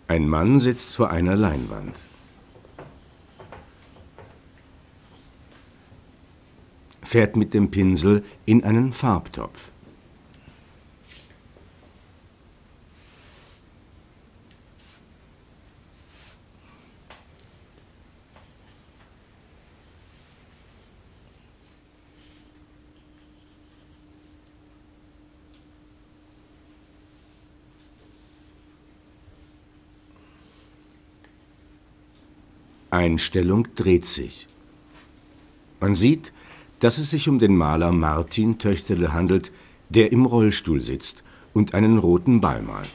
Ein Mann sitzt vor einer Leinwand. Fährt mit dem Pinsel in einen Farbtopf. Einstellung dreht sich. Man sieht, dass es sich um den Maler Martin Töchterle handelt, der im Rollstuhl sitzt und einen roten Ball malt.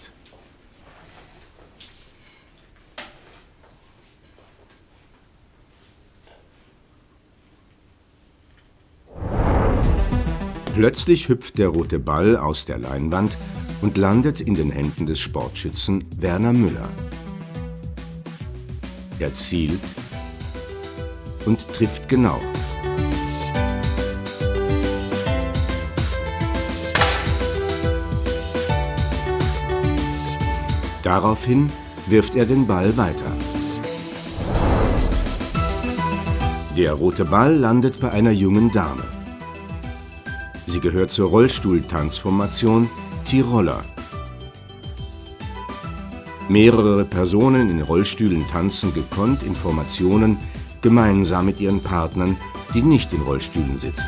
Plötzlich hüpft der rote Ball aus der Leinwand und landet in den Händen des Sportschützen Werner Müller. Er zielt und trifft genau. Daraufhin wirft er den Ball weiter. Der rote Ball landet bei einer jungen Dame. Sie gehört zur Rollstuhl-Tanzformation Tiroler. Mehrere Personen in Rollstühlen tanzen gekonnt in Formationen gemeinsam mit ihren Partnern, die nicht in Rollstühlen sitzen.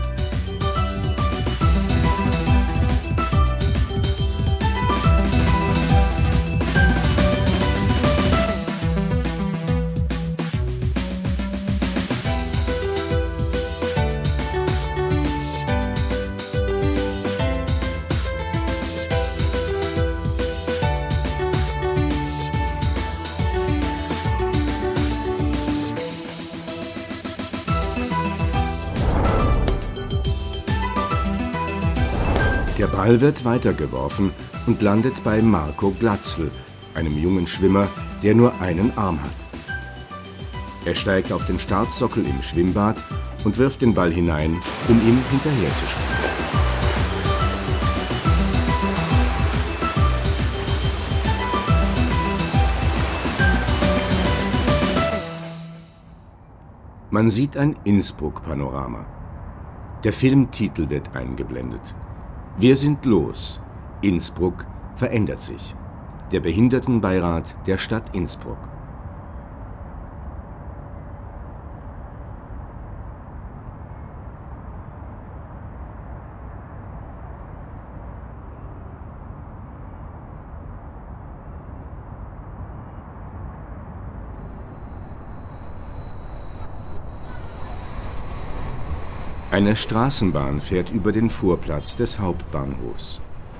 Der Ball wird weitergeworfen und landet bei Marco Glatzel, einem jungen Schwimmer, der nur einen Arm hat. Er steigt auf den Startsockel im Schwimmbad und wirft den Ball hinein, um ihm hinterherzuschwimmen. Man sieht ein Innsbruck-Panorama. Der Filmtitel wird eingeblendet. Wir sind los. Innsbruck verändert sich. Der Behindertenbeirat der Stadt Innsbruck. Eine Straßenbahn fährt über den Vorplatz des Hauptbahnhofs.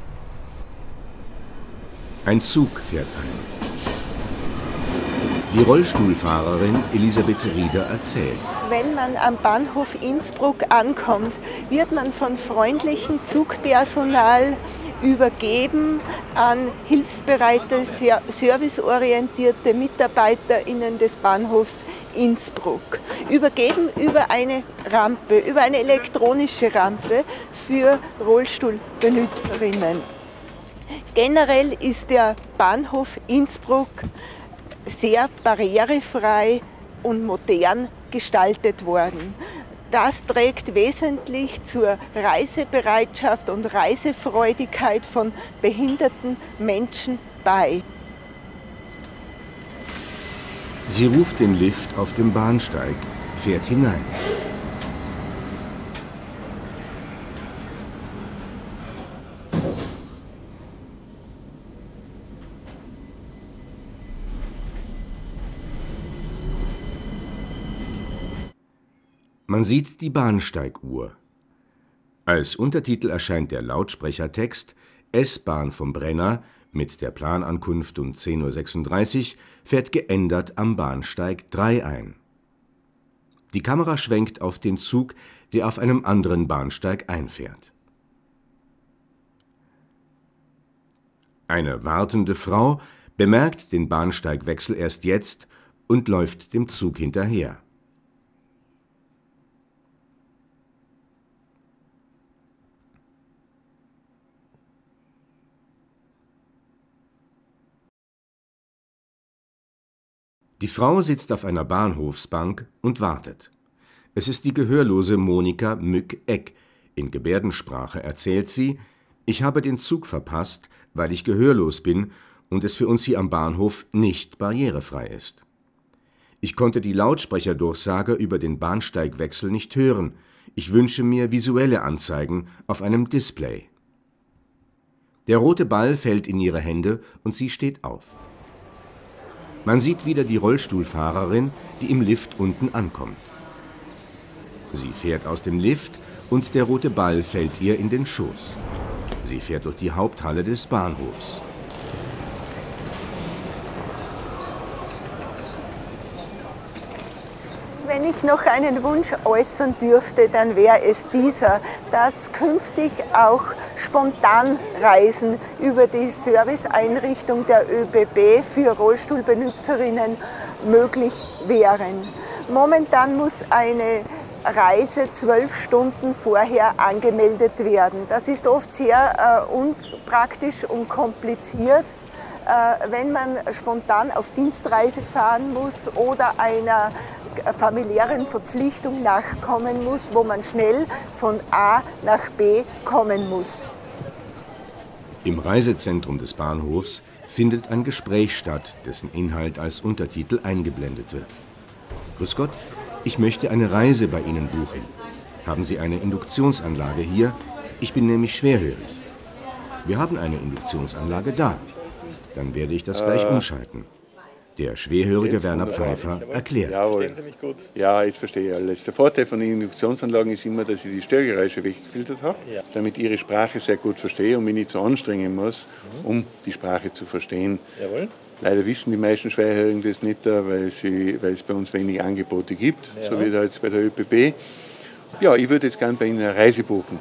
Ein Zug fährt ein. Die Rollstuhlfahrerin Elisabeth Rieder erzählt. Wenn man am Bahnhof Innsbruck ankommt, wird man von freundlichem Zugpersonal übergeben an hilfsbereite, serviceorientierte MitarbeiterInnen des Bahnhofs Innsbruck. Übergeben über eine Rampe, über eine elektronische Rampe für Rollstuhlbenutzerinnen. Generell ist der Bahnhof Innsbruck sehr barrierefrei und modern gestaltet worden. Das trägt wesentlich zur Reisebereitschaft und Reisefreudigkeit von behinderten Menschen bei. Sie ruft den Lift auf dem Bahnsteig, fährt hinein. Man sieht die Bahnsteiguhr. Als Untertitel erscheint der Lautsprechertext S-Bahn vom Brenner mit der Planankunft um 10:36 Uhr fährt geändert am Bahnsteig 3 ein. Die Kamera schwenkt auf den Zug, der auf einem anderen Bahnsteig einfährt. Eine wartende Frau bemerkt den Bahnsteigwechsel erst jetzt und läuft dem Zug hinterher. Die Frau sitzt auf einer Bahnhofsbank und wartet. Es ist die gehörlose Monika Mück-Eck. In Gebärdensprache erzählt sie: Ich habe den Zug verpasst, weil ich gehörlos bin und es für uns hier am Bahnhof nicht barrierefrei ist. Ich konnte die Lautsprecherdurchsage über den Bahnsteigwechsel nicht hören. Ich wünsche mir visuelle Anzeigen auf einem Display. Der rote Ball fällt in ihre Hände und sie steht auf. Man sieht wieder die Rollstuhlfahrerin, die im Lift unten ankommt. Sie fährt aus dem Lift und der rote Ball fällt ihr in den Schoß. Sie fährt durch die Haupthalle des Bahnhofs. Wenn ich noch einen Wunsch äußern dürfte, dann wäre es dieser, dass künftig auch Spontanreisen über die Serviceeinrichtung der ÖBB für Rollstuhlbenutzerinnen möglich wären. Momentan muss eine Reise 12 Stunden vorher angemeldet werden. Das ist oft sehr unpraktisch und kompliziert. Wenn man spontan auf Dienstreise fahren muss oder einer familiären Verpflichtung nachkommen muss, wo man schnell von A nach B kommen muss. Im Reisezentrum des Bahnhofs findet ein Gespräch statt, dessen Inhalt als Untertitel eingeblendet wird. Grüß Gott, ich möchte eine Reise bei Ihnen buchen. Haben Sie eine Induktionsanlage hier? Ich bin nämlich schwerhörig. Wir haben eine Induktionsanlage da. Dann werde ich das gleich umschalten. Der schwerhörige Werner Pfeiffer erklärt. Verstehen Sie mich gut? Ja, jetzt verstehe ich alles. Der Vorteil von den Induktionsanlagen ist immer, dass ich die Störgeräusche weggefiltert habe, damit ich Ihre Sprache sehr gut verstehe und mich nicht so anstrengen muss, um die Sprache zu verstehen. Jawohl. Leider wissen die meisten Schwerhörigen das nicht, weil es bei uns wenig Angebote gibt, so wie da jetzt bei der ÖBB. Ja, ich würde jetzt gerne bei Ihnen eine Reise buchen.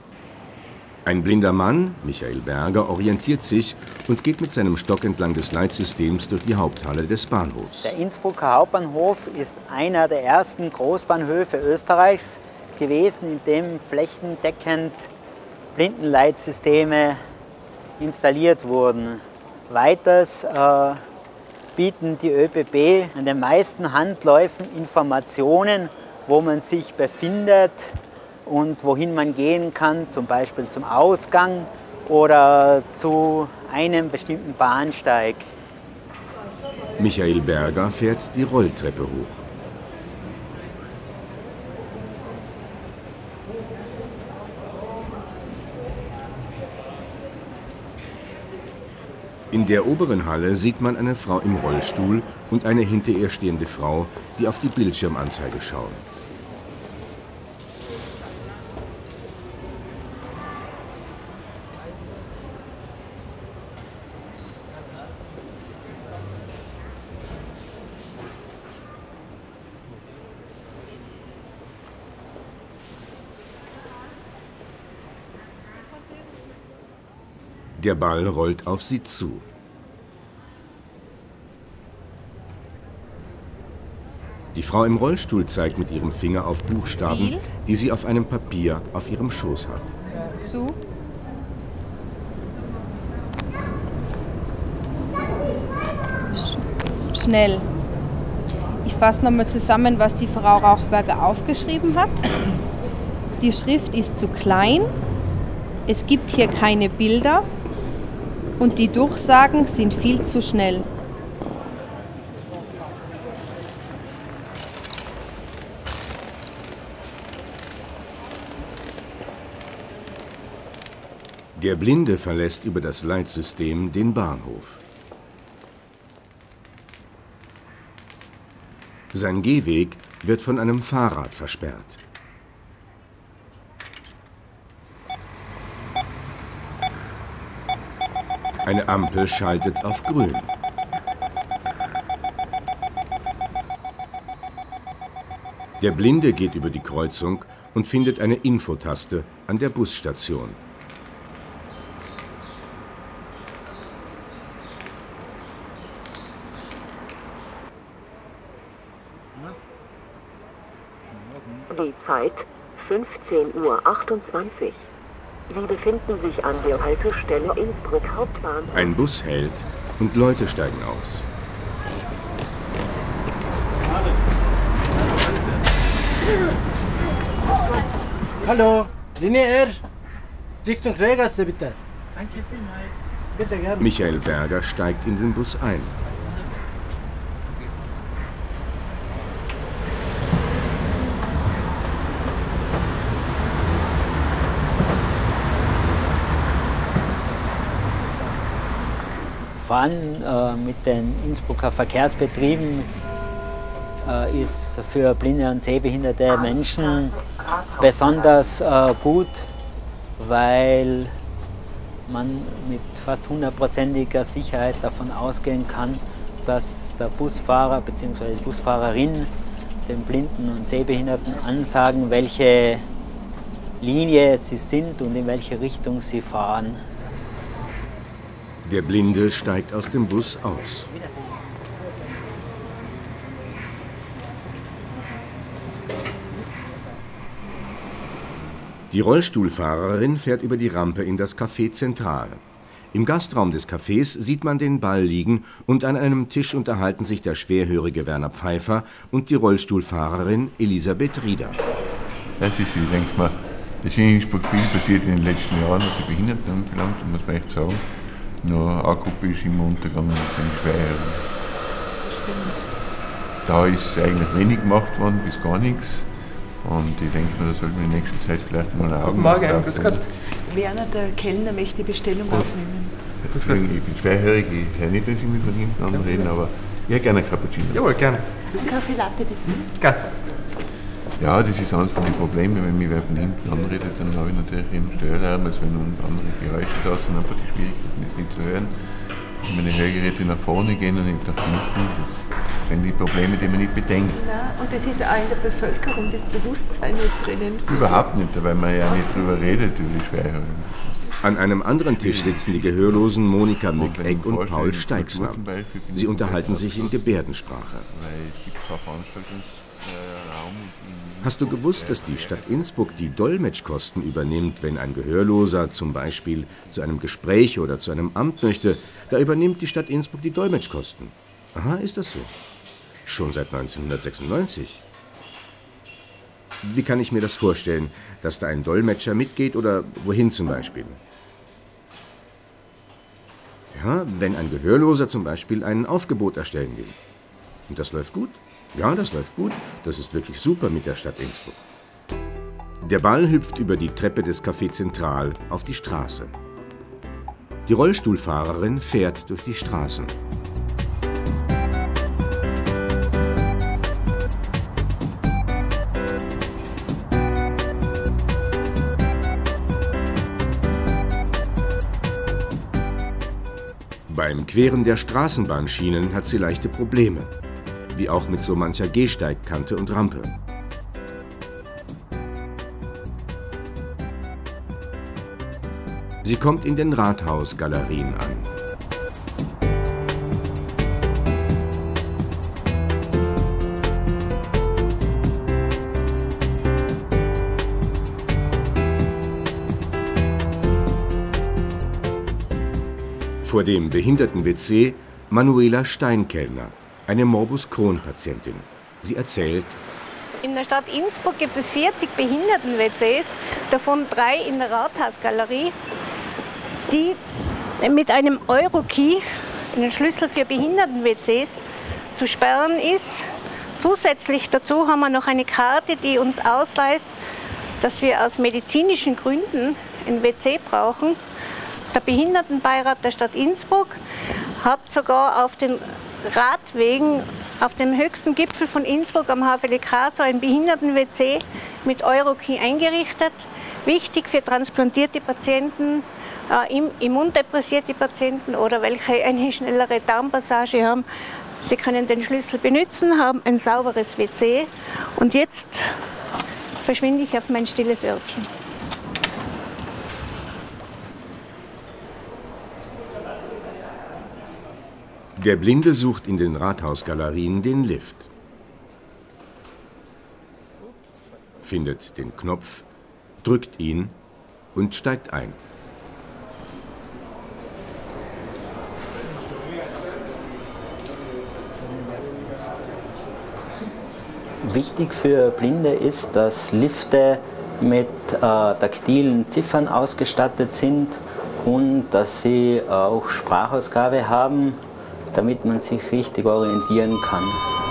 Ein blinder Mann, Michael Berger, orientiert sich und geht mit seinem Stock entlang des Leitsystems durch die Haupthalle des Bahnhofs. Der Innsbrucker Hauptbahnhof ist einer der ersten Großbahnhöfe Österreichs gewesen, in dem flächendeckend Blindenleitsysteme installiert wurden. Weiters bieten die ÖBB an den meisten Handläufen Informationen, wo man sich befindet und wohin man gehen kann, zum Beispiel zum Ausgang oder zu einem bestimmten Bahnsteig. Michael Berger fährt die Rolltreppe hoch. In der oberen Halle sieht man eine Frau im Rollstuhl und eine hinter ihr stehende Frau, die auf die Bildschirmanzeige schauen. Der Ball rollt auf sie zu. Die Frau im Rollstuhl zeigt mit ihrem Finger auf Buchstaben, die sie auf einem Papier auf ihrem Schoß hat. Zu. Schnell. Ich fasse nochmal zusammen, was die Frau Rauchberger aufgeschrieben hat. Die Schrift ist zu klein. Es gibt hier keine Bilder. Und die Durchsagen sind viel zu schnell. Der Blinde verlässt über das Leitsystem den Bahnhof. Sein Gehweg wird von einem Fahrrad versperrt. Eine Ampel schaltet auf grün. Der Blinde geht über die Kreuzung und findet eine Infotaste an der Busstation. Die Zeit 15:28 Uhr. Sie befinden sich an der Haltestelle Innsbruck Hauptbahnhof. Ein Bus hält und Leute steigen aus. Hallo, Linie R, Richtung Rehgasse bitte. Danke vielmals. Bitte gerne. Michael Berger steigt in den Bus ein. Fahren mit den Innsbrucker Verkehrsbetrieben ist für blinde und sehbehinderte Menschen besonders gut, weil man mit fast 100%iger Sicherheit davon ausgehen kann, dass der Busfahrer bzw. die Busfahrerin den Blinden und Sehbehinderten ansagen, welche Linie sie sind und in welche Richtung sie fahren. Der Blinde steigt aus dem Bus aus. Die Rollstuhlfahrerin fährt über die Rampe in das Café Zentral. Im Gastraum des Cafés sieht man den Ball liegen und an einem Tisch unterhalten sich der schwerhörige Werner Pfeiffer und die Rollstuhlfahrerin Elisabeth Rieder. Das ist, ich denke mal, das ist in Innsbruck viel passiert in den letzten Jahren, was die Behinderten anbelangt, muss man echt sagen. Nur eine Gruppe ist immer untergegangen, das sind Schwerhörige. Da ist eigentlich wenig gemacht worden, bis gar nichts. Und ich denke mal, da sollten wir in der nächsten Zeit vielleicht mal eine Augenmerk drauf. Guten Morgen, Werner, der Kellner möchte die Bestellung aufnehmen. Deswegen, ich bin schwerhörig, ich höre nicht, wenn Sie mich von hinten anreden, aber ich hätte gerne einen Cappuccino. Jawohl, gerne. Das Kaffee Latte bitte. Gerne. Ja, das ist eines von den Problemen, wenn mich wer von hinten anredet, dann habe ich natürlich eben Störlärm, als wenn andere Geräusche da sind, einfach die Schwierigkeiten, das nicht zu hören. Wenn meine Hörgeräte nach vorne gehen und nicht nach hinten, das sind die Probleme, die man nicht bedenkt. Nein, und das ist auch in der Bevölkerung das Bewusstsein nicht drinnen. Überhaupt nicht, weil man ja nicht drüber redet, über die Schwerhörigen. An einem anderen Tisch sitzen die Gehörlosen Monika Mück-Egg und Paul Steixner. Sie unterhalten sich in Gebärdensprache. Hast du gewusst, dass die Stadt Innsbruck die Dolmetschkosten übernimmt, wenn ein Gehörloser zum Beispiel zu einem Gespräch oder zu einem Amt möchte? Da übernimmt die Stadt Innsbruck die Dolmetschkosten. Aha, ist das so? Schon seit 1996. Wie kann ich mir das vorstellen, dass da ein Dolmetscher mitgeht oder wohin zum Beispiel? Ja, wenn ein Gehörloser zum Beispiel ein Aufgebot erstellen will. Und das läuft gut? Ja, das läuft gut. Das ist wirklich super mit der Stadt Innsbruck. Der Ball hüpft über die Treppe des Café Zentral auf die Straße. Die Rollstuhlfahrerin fährt durch die Straßen. Beim Queren der Straßenbahnschienen hat sie leichte Probleme, wie auch mit so mancher Gehsteigkante und Rampe. Sie kommt in den Rathausgalerien an. Vor dem Behinderten-WC Manuela Steinkellner, eine Morbus Crohn-Patientin. Sie erzählt: In der Stadt Innsbruck gibt es 40 Behinderten-WCs, davon 3 in der Rathausgalerie, die mit einem Euro-Key, einen Schlüssel für Behinderten-WCs, zu sperren ist. Zusätzlich dazu haben wir noch eine Karte, die uns ausweist, dass wir aus medizinischen Gründen ein WC brauchen. Der Behindertenbeirat der Stadt Innsbruck hat sogar auf den Radwegen auf dem höchsten Gipfel von Innsbruck am HVLK so ein Behinderten-WC mit Euro-Key eingerichtet. Wichtig für transplantierte Patienten, immundepressierte Patienten oder welche eine schnellere Darmpassage haben. Sie können den Schlüssel benutzen, haben ein sauberes WC. Und jetzt verschwinde ich auf mein stilles Örtchen. Der Blinde sucht in den Rathausgalerien den Lift. Findet den Knopf, drückt ihn und steigt ein. Wichtig für Blinde ist, dass Lifte mit taktilen Ziffern ausgestattet sind und dass sie auch Sprachausgabe haben, damit man sich richtig orientieren kann.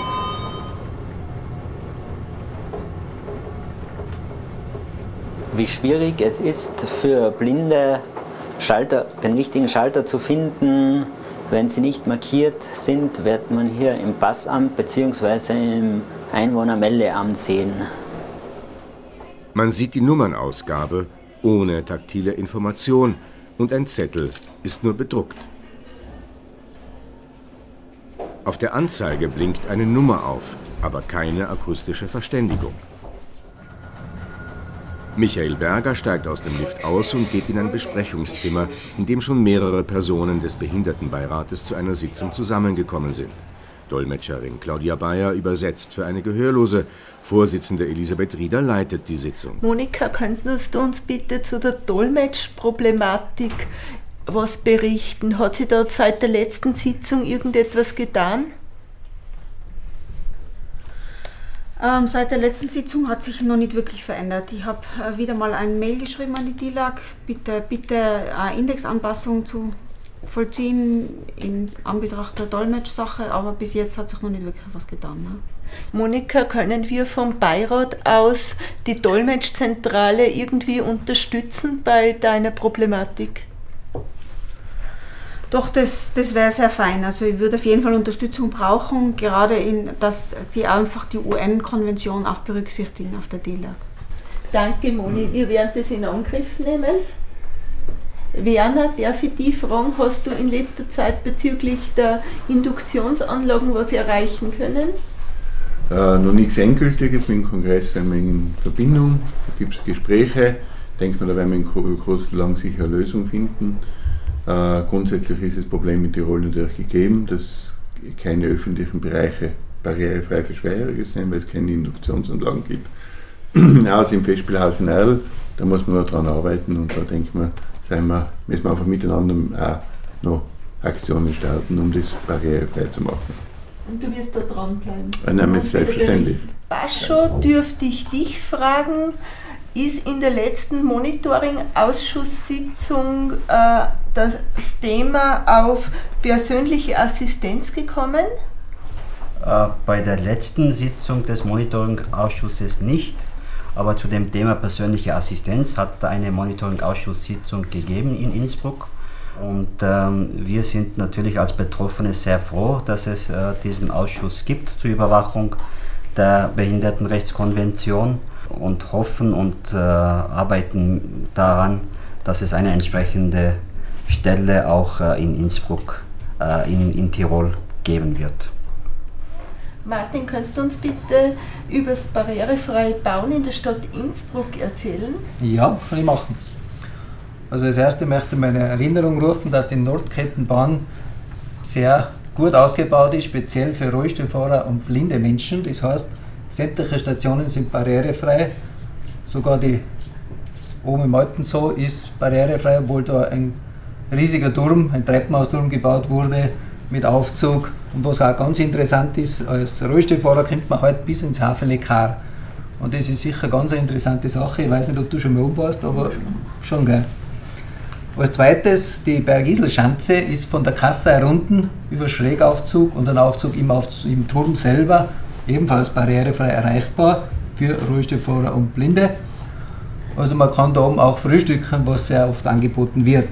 Wie schwierig es ist für Blinde, den richtigen Schalter zu finden, wenn sie nicht markiert sind, wird man hier im Passamt bzw. im Einwohnermeldeamt sehen. Man sieht die Nummernausgabe ohne taktile Information und ein Zettel ist nur bedruckt. Auf der Anzeige blinkt eine Nummer auf, aber keine akustische Verständigung. Michael Berger steigt aus dem Lift aus und geht in ein Besprechungszimmer, in dem schon mehrere Personen des Behindertenbeirates zu einer Sitzung zusammengekommen sind. Dolmetscherin Claudia Bayer übersetzt für eine Gehörlose. Vorsitzende Elisabeth Rieder leitet die Sitzung. Monika, könntest du uns bitte zu der Dolmetschproblematik was berichten? Hat sich da seit der letzten Sitzung irgendetwas getan? Seit der letzten Sitzung hat sich noch nicht wirklich verändert. Ich habe wieder mal ein Mail geschrieben an die DILAG, bitte Indexanpassung zu vollziehen in Anbetracht der Dolmetschsache, aber bis jetzt hat sich noch nicht wirklich was getan. Ne? Monika, können wir vom Beirat aus die Dolmetschzentrale irgendwie unterstützen bei deiner Problematik? Doch, das wäre sehr fein. Also ich würde auf jeden Fall Unterstützung brauchen, gerade dass sie einfach die UN-Konvention auch berücksichtigen auf der DILAG. Danke, Moni. Wir werden das in Angriff nehmen. Werner, darf ich dich fragen, hast du in letzter Zeit bezüglich der Induktionsanlagen was erreichen können? Noch nichts Endgültiges, mit dem Kongress sind wir in Verbindung, da gibt es Gespräche. Ich denke mal, da werden wir in kurz lang sicher eine Lösung finden. Grundsätzlich ist das Problem in Tirol natürlich gegeben, dass keine öffentlichen Bereiche barrierefrei für Schwerhörige sind, weil es keine Induktionsanlagen gibt. Also im Festspielhaus in Erl, da muss man noch dran arbeiten und da denke ich mal, müssen wir einfach miteinander auch noch Aktionen starten, um das barrierefrei zu machen. Und du wirst da dranbleiben? Nein, selbstverständlich. Bascho, dürfte ich dich fragen, ist in der letzten Monitoring-Ausschusssitzung das Thema auf persönliche Assistenz gekommen? Bei der letzten Sitzung des Monitoring-Ausschusses nicht, aber zu dem Thema persönliche Assistenz hat eine Monitoring-Ausschusssitzung gegeben in Innsbruck. Und wir sind natürlich als Betroffene sehr froh, dass es diesen Ausschuss gibt zur Überwachung der Behindertenrechtskonvention und hoffen und arbeiten daran, dass es eine entsprechende Stelle auch in Innsbruck, in Tirol geben wird. Martin, kannst du uns bitte über das barrierefreie Bauen in der Stadt Innsbruck erzählen? Ja, kann ich machen. Also als erstes möchte ich meine Erinnerung rufen, dass die Nordkettenbahn sehr gut ausgebaut ist, speziell für Rollstuhlfahrer und blinde Menschen. Das heißt, sämtliche Stationen sind barrierefrei, sogar die oben im Alpenzoo ist barrierefrei, obwohl da ein riesiger Turm, ein Treppenhausturm gebaut wurde mit Aufzug. Und was auch ganz interessant ist, als Rollstuhlfahrer kommt man halt bis ins Havelekar. Und das ist sicher ganz eine interessante Sache. Ich weiß nicht, ob du schon mal oben warst, aber schon geil. Als zweites, die Bergisl-Schanze ist von der Kasse herunten über Schrägaufzug und einen Aufzug im Turm selber ebenfalls barrierefrei erreichbar für Rollstuhlfahrer und Blinde. Also man kann da oben auch frühstücken, was sehr oft angeboten wird.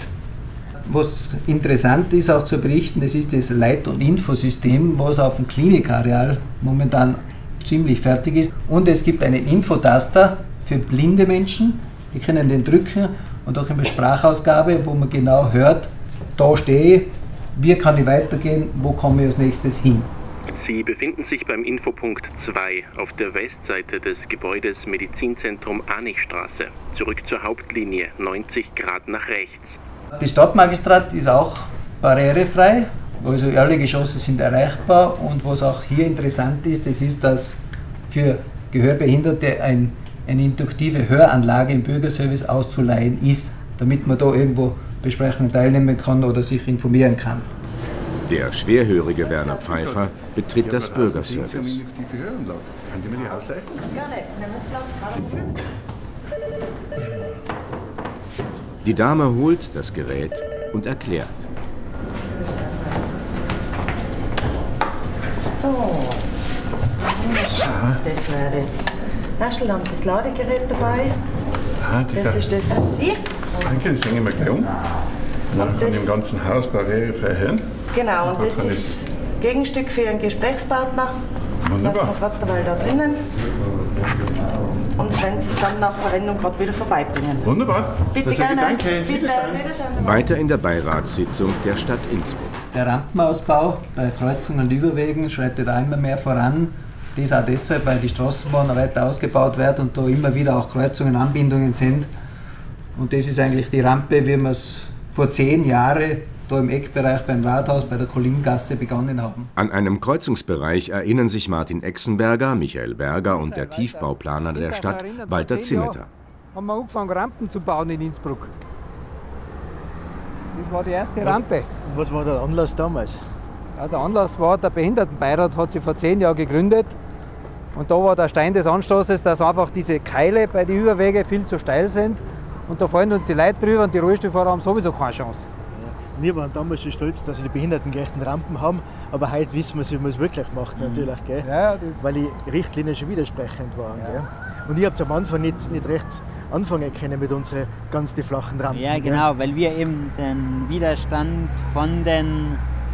Was interessant ist auch zu berichten, das ist das Leit- und Infosystem, was auf dem Klinikareal momentan ziemlich fertig ist. Und es gibt einen Infotaster für blinde Menschen, die können den drücken und auch eine Sprachausgabe, wo man genau hört, da stehe ich, wie kann ich weitergehen, wo komme ich als nächstes hin. Sie befinden sich beim Infopunkt 2 auf der Westseite des Gebäudes Medizinzentrum Anichstraße. Zurück zur Hauptlinie, 90 Grad nach rechts. Die Stadtmagistrat ist auch barrierefrei, also alle Geschosse sind erreichbar. Und was auch hier interessant ist, das ist, dass für Gehörbehinderte eine induktive Höranlage im Bürgerservice auszuleihen ist, damit man da irgendwo Besprechungen teilnehmen kann oder sich informieren kann. Der schwerhörige Werner Pfeiffer betritt das Bürgerservice. Könnt ihr mir die ausleihen? Gerne, nehmen wir Platz, gerade Moment. Die Dame holt das Gerät und erklärt. So, wunderschön. Das wäre das. Hast du das Ladegerät dabei? Ah, Das ist das für Sie. Danke, das hängen wir gleich um. Und dann kann ich im ganzen Haus barrierefrei hören. Genau, und das ist Gegenstück für Ihren Gesprächspartner. Wunderbar. Lassen wir gerade dabei da drinnen. Und wenn Sie es dann nach Verwendung gerade wieder vorbeibringen. Wunderbar. Bitte gerne. Danke. Bitte, wiederschauen. Weiter in der Beiratssitzung der Stadt Innsbruck. Der Rampenausbau bei Kreuzungen und Überwegen schreitet auch immer mehr voran. Dies auch deshalb, weil die Straßenbahn weiter ausgebaut wird und da immer wieder auch Kreuzungen, Anbindungen sind. Und das ist eigentlich die Rampe, wie wir es vor 10 Jahren da im Eckbereich beim Rathaus bei der Kolingasse begonnen haben. An einem Kreuzungsbereich erinnern sich Martin Exenberger, Michael Berger und der Tiefbauplaner der Stadt, Walter Zimmeter. Haben wir angefangen, Rampen zu bauen in Innsbruck. Das war die erste Rampe. Was war der Anlass damals? Ja, der Anlass war, der Behindertenbeirat hat sich vor 10 Jahren gegründet. Und da war der Stein des Anstoßes, dass einfach diese Keile bei den Überwegen viel zu steil sind. Und da fallen uns die Leute drüber und die Rollstuhlfahrer haben sowieso keine Chance. Wir waren damals schon stolz, dass wir die behindertengerechten Rampen haben, aber heute wissen wir, wie man es wirklich macht, natürlich, gell? Ja, weil die Richtlinien schon widersprechend waren. Ja. Gell? Und ich habe am Anfang nicht recht anfangen können mit unseren ganz die flachen Rampen. Ja, genau, weil wir eben den Widerstand von den,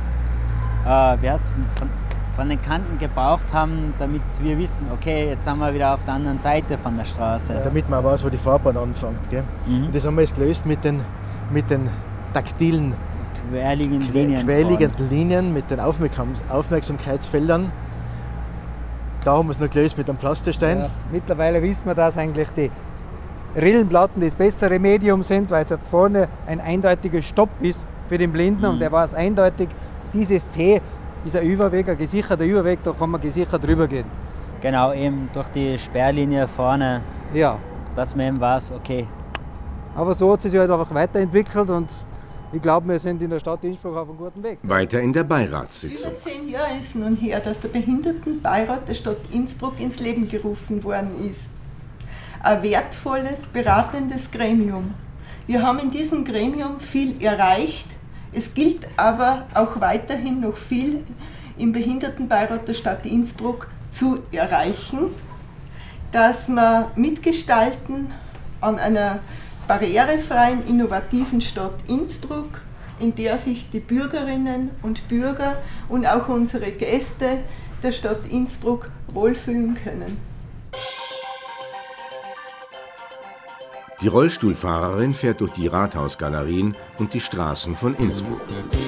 von den Kanten gebraucht haben, damit wir wissen, okay, jetzt sind wir wieder auf der anderen Seite von der Straße. Ja, damit man weiß, wo die Fahrbahn anfängt. Gell? Und das haben wir jetzt gelöst mit den taktilen querliegenden Linien mit den Aufmerksamkeitsfeldern. Da haben wir es noch gelöst mit einem Pflasterstein. Ja, mittlerweile wissen wir, dass eigentlich die Rillenplatten das bessere Medium sind, weil es vorne ein eindeutiger Stopp ist für den Blinden und der weiß eindeutig, dieses T ist ein Überweg, ein gesicherter Überweg, da kann man gesichert drüber gehen. Genau, eben durch die Sperrlinie vorne, ja. Dass man eben weiß, okay. Aber so hat es sich halt einfach weiterentwickelt und ich glaube, wir sind in der Stadt Innsbruck auf einem guten Weg. Weiter in der Beiratssitzung. Über 10 Jahre ist nun her, dass der Behindertenbeirat der Stadt Innsbruck ins Leben gerufen worden ist. Ein wertvolles, beratendes Gremium. Wir haben in diesem Gremium viel erreicht. Es gilt aber auch weiterhin noch viel im Behindertenbeirat der Stadt Innsbruck zu erreichen, dass wir mitgestalten an einer barrierefreien, innovativen Stadt Innsbruck, in der sich die Bürgerinnen und Bürger und auch unsere Gäste der Stadt Innsbruck wohlfühlen können. Die Rollstuhlfahrerin fährt durch die Rathausgalerien und die Straßen von Innsbruck.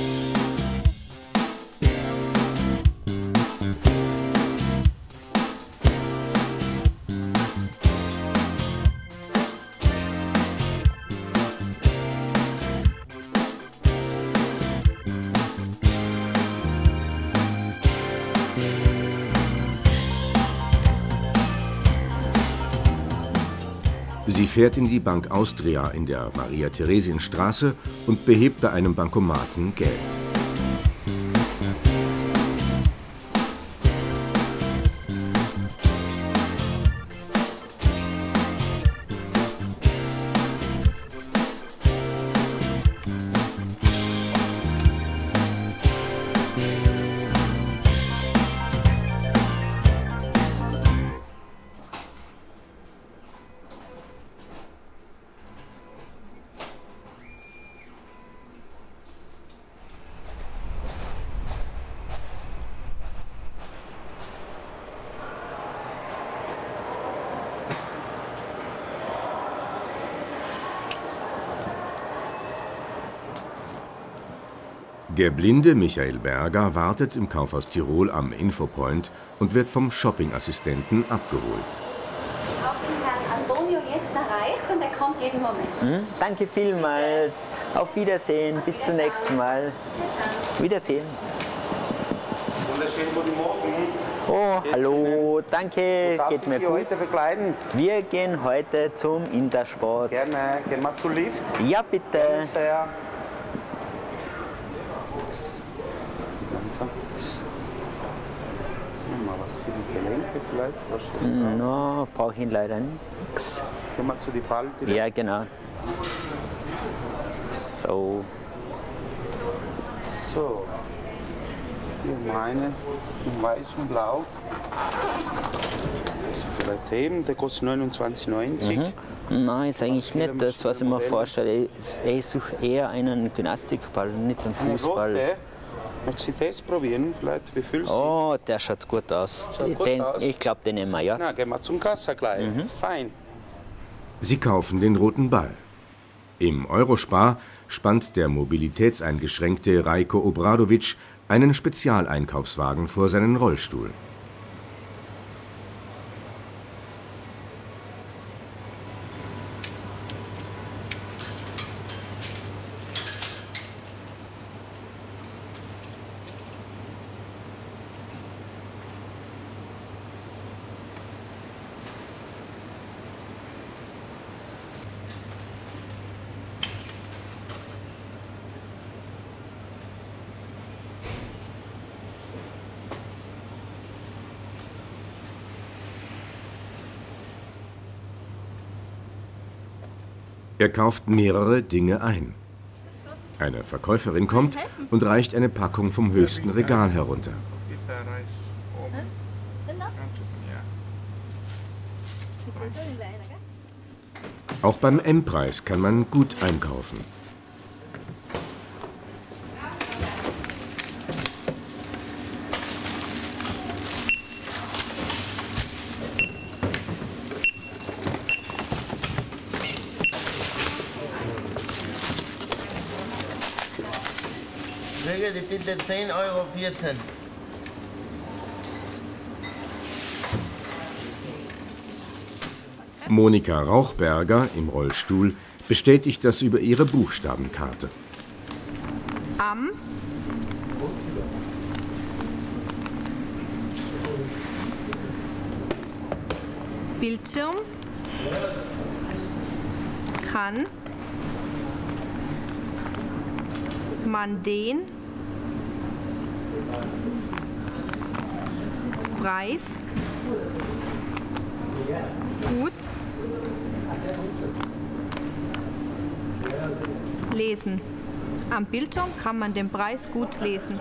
Sie fährt in die Bank Austria in der Maria-Theresien-Straße und behebt bei einem Bankomaten Geld. Der blinde Michael Berger wartet im Kaufhaus Tirol am Infopoint und wird vom Shoppingassistenten abgeholt. Ich habe den Herrn Antonio jetzt erreicht und er kommt jeden Moment. Danke vielmals. Auf Wiedersehen. Bis zum nächsten Mal. Wiedersehen. Wunderschönen guten Morgen. Oh, hallo. Danke. Darf Geht ich mir Sie gut. heute begleiten? Wir gehen heute zum Intersport. Gerne. Gehen wir zu Lift? Ja, bitte. Gerne sehr. Langsam. Mal was für die Gelenke vielleicht? Was No, brauche ich leider nichts. Gehen wir zu die Ball direkt? Ja, genau. So. So. Hier meine in weiß und blau. Also vielleicht heben, der kostet 29,90. Nein, ist eigentlich nicht das, was ich mir vorstelle. Ich suche eher einen Gymnastikball, nicht einen Fußball. Möchtest du das probieren? Vielleicht, wie fühlst du? Oh, der schaut gut aus. Ich glaube, den nehmen wir, ja. Na, gehen wir zum Kassa gleich. Fein. Sie kaufen den roten Ball. Im Eurospar spannt der mobilitätseingeschränkte Rajko Obradovic einen Spezialeinkaufswagen vor seinen Rollstuhl. Er kauft mehrere Dinge ein. Eine Verkäuferin kommt und reicht eine Packung vom höchsten Regal herunter. Auch beim M-Preis kann man gut einkaufen. Bitte 10,14 €. Monika Rauchberger im Rollstuhl bestätigt das über ihre Buchstabenkarte. Am Bildschirm kann man den Preis gut lesen. Am Bildschirm kann man den Preis gut lesen.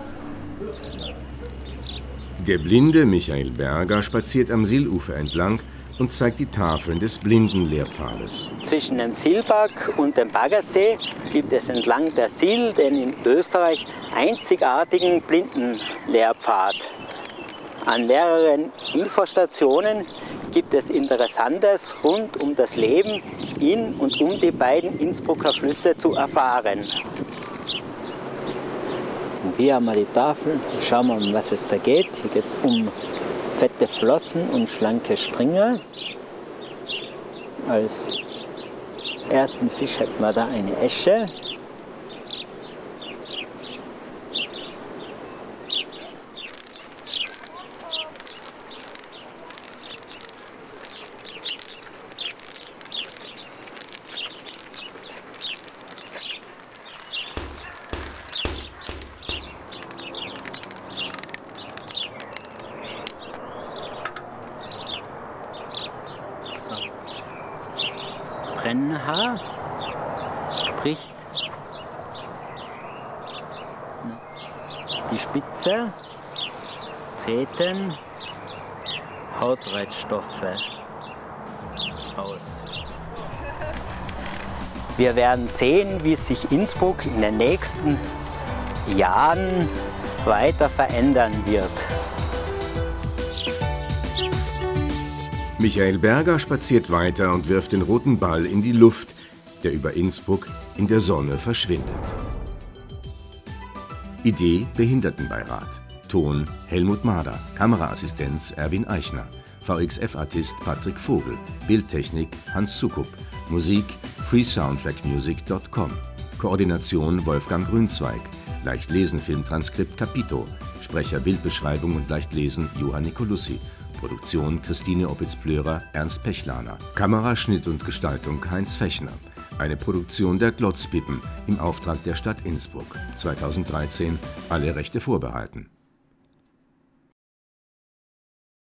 Der blinde Michael Berger spaziert am Sillufer entlang und zeigt die Tafeln des Blindenlehrpfades. Zwischen dem Silberg und dem Baggersee gibt es entlang der Sil den in Österreich einzigartigen Blindenlehrpfad. An mehreren Infostationen gibt es Interessantes rund um das Leben in und um die beiden Innsbrucker Flüsse zu erfahren. Und hier haben wir die Tafel. Schauen wir mal, um was es da geht. Hier geht es um fette Flossen und schlanke Springer. Als ersten Fisch hätten wir da eine Esche. Brennhaar bricht die Spitze, treten Hautreizstoffe aus. Wir werden sehen, wie sich Innsbruck in den nächsten Jahren weiter verändern wird. Michael Berger spaziert weiter und wirft den roten Ball in die Luft, der über Innsbruck in der Sonne verschwindet. Idee Behindertenbeirat. Ton Helmut Mader. Kameraassistenz Erwin Eichner. VXF-Artist Patrick Vogel. Bildtechnik Hans Sukup. Musik freesoundtrackmusic.com. Koordination Wolfgang Grünzweig. Leichtlesen-Filmtranskript Capito. Sprecher Bildbeschreibung und Leichtlesen Johann Nicolussi. Produktion Christine Opitz-Plörer, Ernst Pechlaner. Kameraschnitt und Gestaltung Heinz Fechner. Eine Produktion der Glotzpippen im Auftrag der Stadt Innsbruck. 2013, alle Rechte vorbehalten.